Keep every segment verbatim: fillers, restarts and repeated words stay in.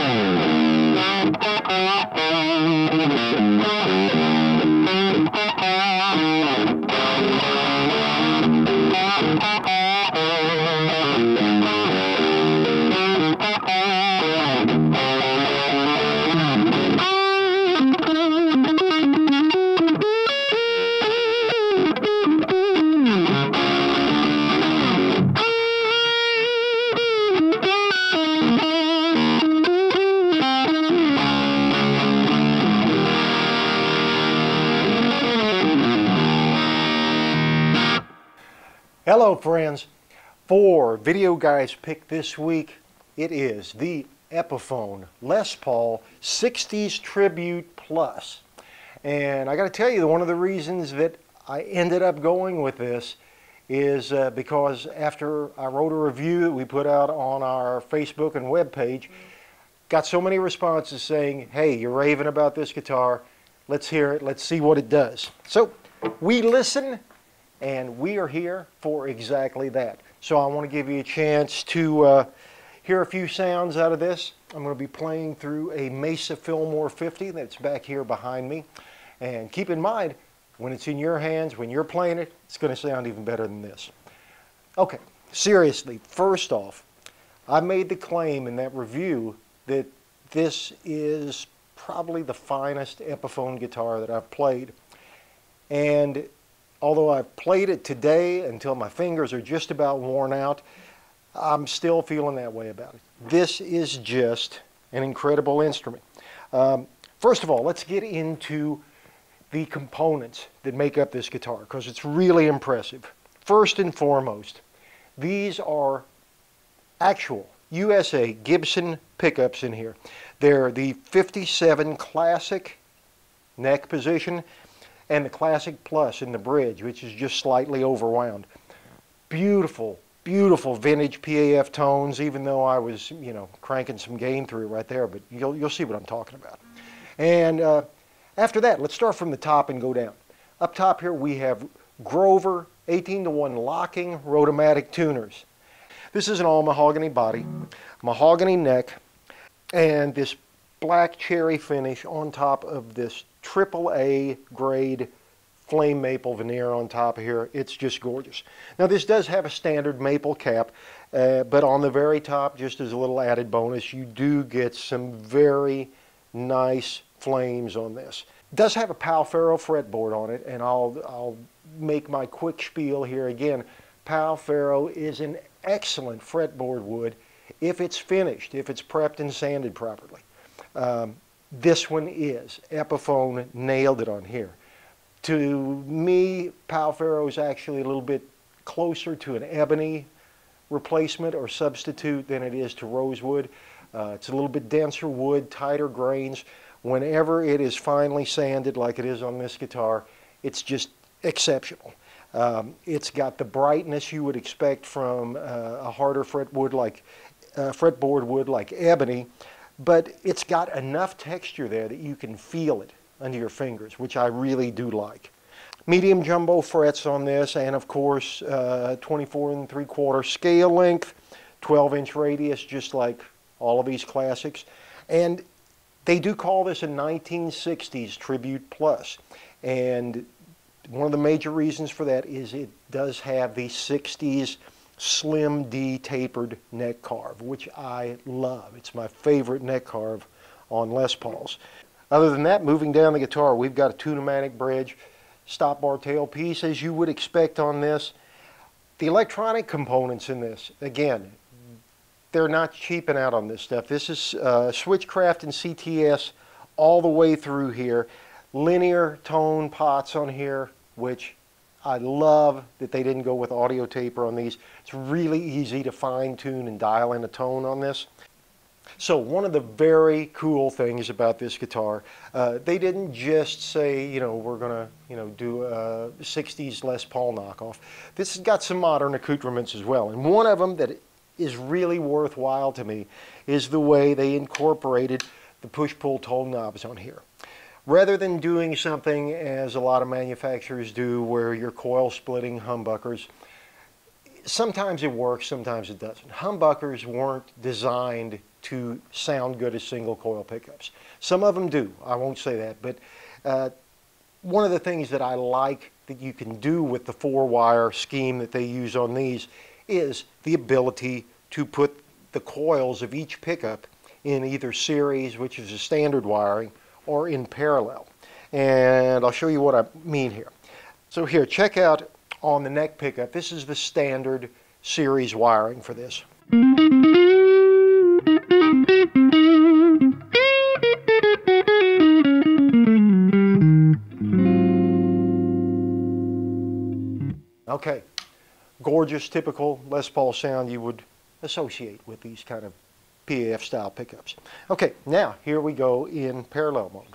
Hello friends, for Video Guy's Pick this week, it is the Epiphone Les Paul sixties Tribute Plus. And I got to tell you, one of the reasons that I ended up going with this is uh, because after I wrote a review that we put out on our Facebook and web page, got so many responses saying, hey, you're raving about this guitar, let's hear it, let's see what it does. So we listen, and we are here for exactly that. So I want to give you a chance to uh, hear a few sounds out of this. I'm going to be playing through a Mesa Fillmore fifty that's back here behind me. And keep in mind, when it's in your hands, when you're playing it, it's going to sound even better than this. Okay, seriously, first off, I made the claim in that review that this is probably the finest Epiphone guitar that I've played. And although I've played it today until my fingers are just about worn out, I'm still feeling that way about it. This is just an incredible instrument. Um, first of all, let's get into the components that make up this guitar, because it's really impressive. First and foremost, these are actual U S A Gibson pickups in here. They're the fifty-seven Classic neck position and the Classic Plus in the bridge, which is just slightly overwound. Beautiful, beautiful vintage P A F tones, even though I was, you know, cranking some gain through right there, but you'll, you'll see what I'm talking about. And uh, after that, let's start from the top and go down. Up top here we have Grover eighteen to one locking Rotomatic tuners. This is an all mahogany body, mahogany neck, and this black cherry finish on top of this triple A grade flame maple veneer on top of here. It's just gorgeous. Now this does have a standard maple cap, uh, but on the very top, just as a little added bonus, you do get some very nice flames on this. It does have a Pal Faro fretboard on it, and I'll, I'll make my quick spiel here again. Pal Faro is an excellent fretboard wood if it's finished, if it's prepped and sanded properly. Um, This one is. Epiphone nailed it on here. To me, Pal Faro is actually a little bit closer to an ebony replacement or substitute than it is to rosewood. Uh, it's a little bit denser wood, tighter grains. Whenever it is finely sanded like it is on this guitar, it's just exceptional. Um, it's got the brightness you would expect from uh, a harder fretwood like, uh, fretboard wood like ebony, but it's got enough texture there that you can feel it under your fingers, which I really do like. Medium jumbo frets on this, and of course uh, twenty-four and three quarter scale length, twelve inch radius, just like all of these classics. And they do call this a nineteen sixties Tribute Plus, and one of the major reasons for that is it does have the sixties Slim D tapered neck carve, which I love. It's my favorite neck carve on Les Pauls. Other than that, moving down the guitar, we've got a Tune-o-matic bridge, stop bar tailpiece as you would expect on this. The electronic components in this, again, they're not cheaping out on this stuff. This is uh, Switchcraft and C T S all the way through here. Linear tone pots on here, which I love that they didn't go with audio taper on these. It's really easy to fine tune and dial in a tone on this. So one of the very cool things about this guitar, uh, they didn't just say, you know, we're gonna, you know, do a sixties Les Paul knockoff. This has got some modern accoutrements as well, and one of them that is really worthwhile to me is the way they incorporated the push-pull tone knobs on here. Rather than doing something as a lot of manufacturers do where you're coil splitting humbuckers, sometimes it works, sometimes it doesn't. Humbuckers weren't designed to sound good as single coil pickups. Some of them do, I won't say that, but uh, one of the things that I like that you can do with the four wire scheme that they use on these is the ability to put the coils of each pickup in either series, which is a standard wiring, or in parallel. And I'll show you what I mean here. So here, check out on the neck pickup, this is the standard series wiring for this. Okay, gorgeous, typical Les Paul sound you would associate with these kind of P A F style pickups. Okay, now here we go in parallel mode.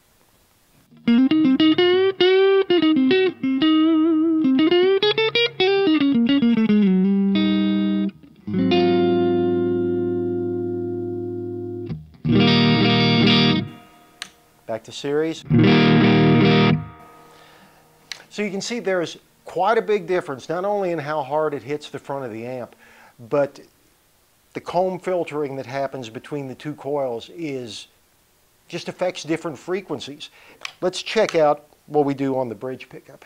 Back to series. So you can see there's quite a big difference, not only in how hard it hits the front of the amp, but the comb filtering that happens between the two coils is just affects different frequencies. Let's check out what we do on the bridge pickup.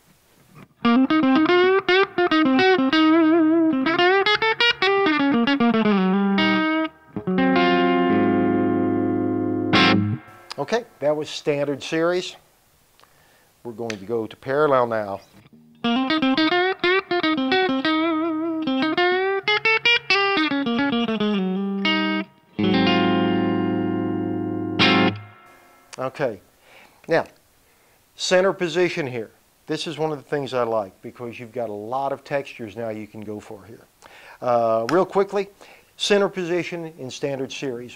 Okay, that was standard series. We're going to go to parallel now. Okay, now center position here. This is one of the things I like because you've got a lot of textures now you can go for here. Uh, real quickly, center position in standard series.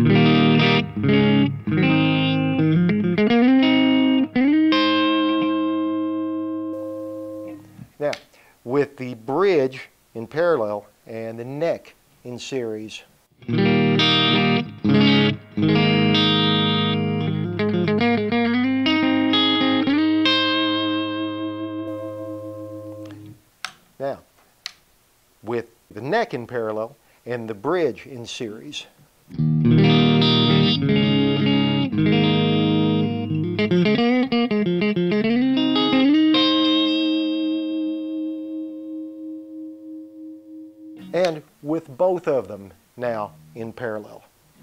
Now, with the bridge in parallel and the neck in series. Now, with the neck in parallel and the bridge in series. And with both of them now in parallel.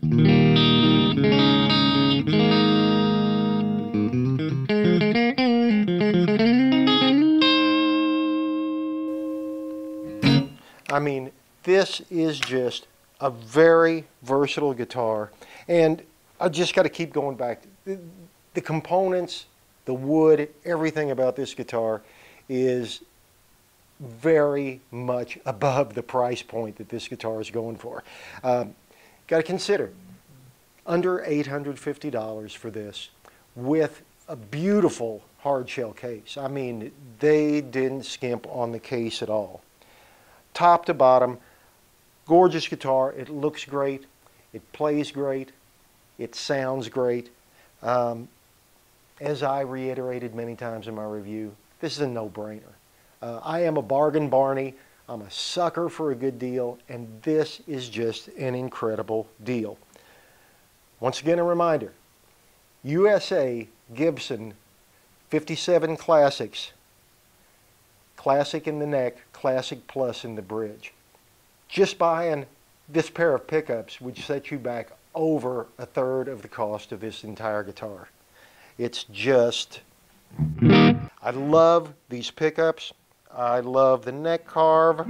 I mean, this is just a very versatile guitar, and I just got to keep going back. The, the components, the wood, everything about this guitar is very much above the price point that this guitar is going for. Um, got to consider under eight hundred fifty dollars for this with a beautiful hard shell case. I mean, they didn't skimp on the case at all. Top to bottom, gorgeous guitar. It looks great, it plays great, it sounds great. Um, as I reiterated many times in my review, this is a no-brainer. Uh, I am a bargain Barney. I'm a sucker for a good deal, and this is just an incredible deal. Once again, a reminder, U S A Gibson fifty-seven Classics, Classic in the neck, Classic Plus in the bridge. Just buying this pair of pickups would set you back over a third of the cost of this entire guitar. It's just, I love these pickups. I love the neck carve.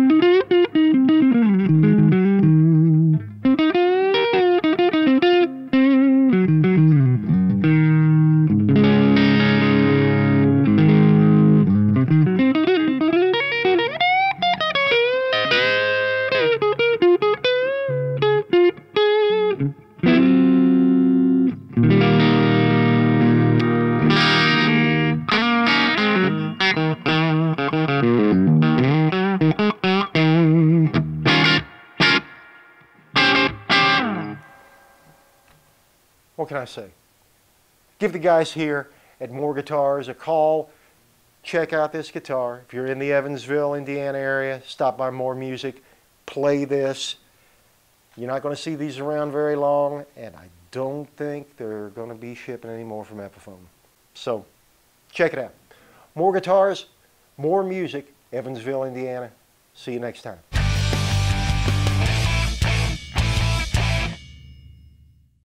What can I say? Give the guys here at More Guitars a call. Check out this guitar. If you're in the Evansville, Indiana area, stop by More Music, play this. You're not going to see these around very long, and I don't think they're going to be shipping anymore from Epiphone. So, check it out. More guitars, more music, Evansville, Indiana. See you next time.